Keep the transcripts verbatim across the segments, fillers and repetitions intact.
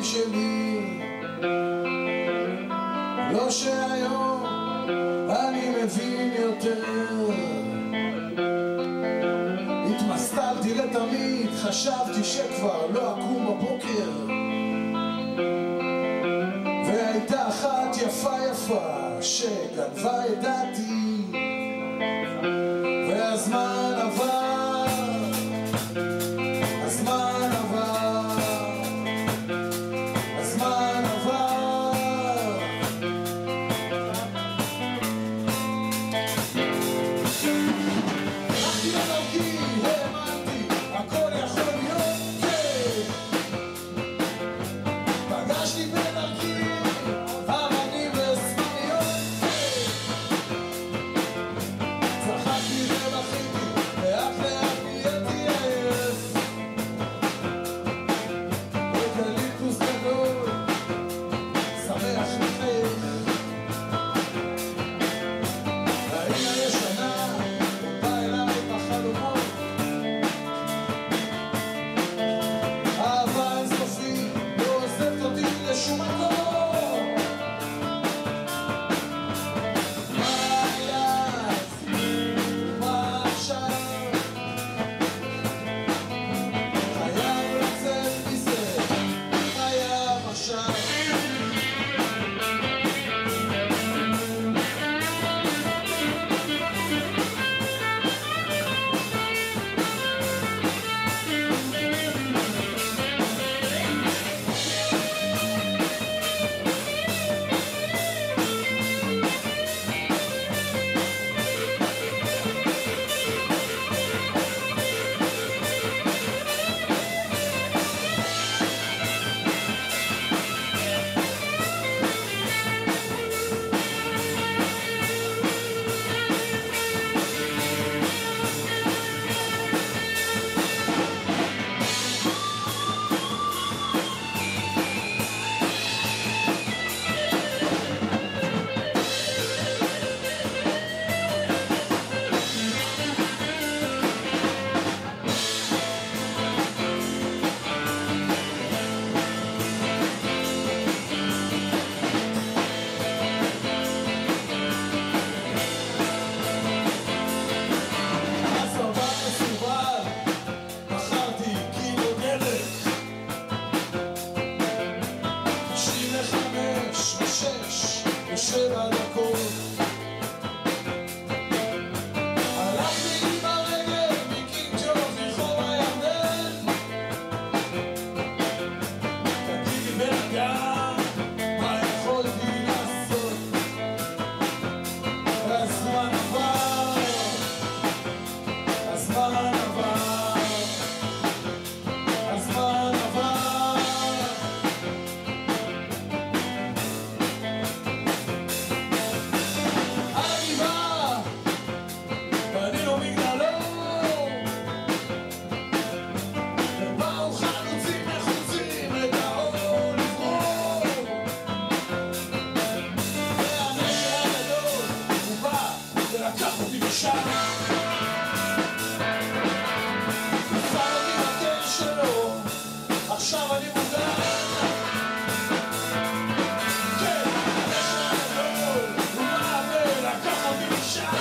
שלי. לא שהיום אני מבין יותר, התמסטלתי לתמיד, חשבתי שכבר לא אקום בבוקר. והייתה אחת יפה יפה שגנבה את דעתי, והזמן עבר, הזמן עבר, הזמן עבר. הלכתי לדרכי, האמנתי, הכל יכול להיות כן. פגשתי בדרכי אבנים וסמריות כן. צחקתי ובכיתי, לאט לאט נהייתי עייף. אוקליפטוס גדול, שמח לחייך. העיר הישנה בא אליי בחלומות, אהבה אינסופית לא עוזבת אותי לשום מקום. מה היה אז? מה עכשיו? חייב לצאת מזה, חייב עכשיו. שבע דקות הלכתי עם הרגל מקינג ג'ורג' לרחוב הירדן. תגידי בן אדם, מה יכולתי לעשות? הזמן עבר, הזמן עבר, הזמן עבר. בנינו מגדלור ובאו חלוצים נחוצים את האור לברור, והנשר הגדול הוא בא ולקח אותי משם, הוא שם אותי בתל שלו, עכשיו אני מוגן. כן, הנשר הגדול הוא בא ולקח אותי משם,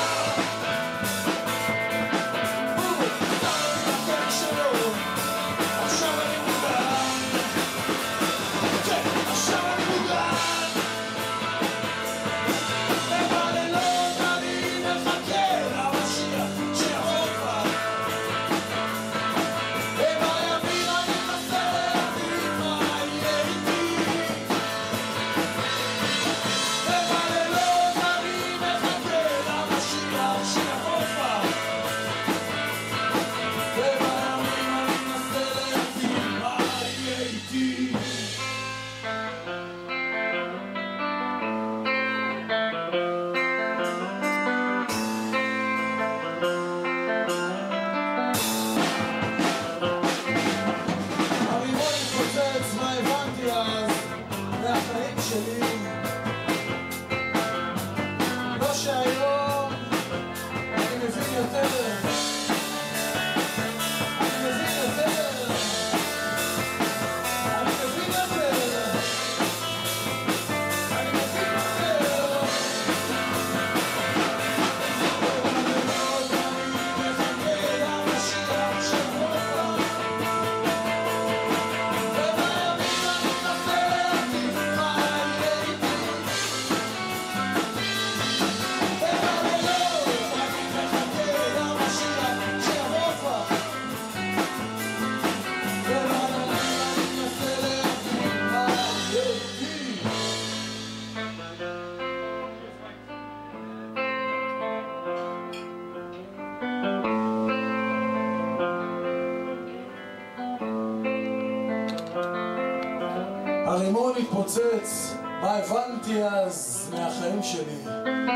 לא שהיום אני מבין יותר, אני מבין יותר, אני מבין יותר. הרימון התפוצץ, מה הבנתי אז מהחיים שלי?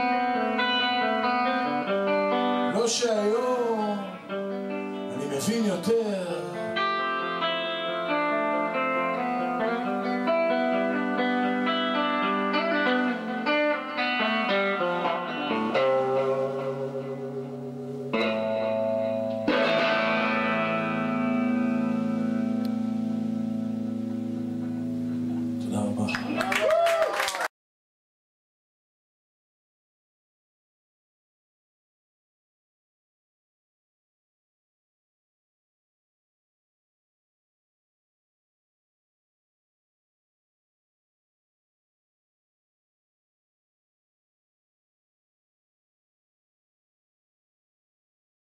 לא שהיום אני מבין יותר, תודה רבה.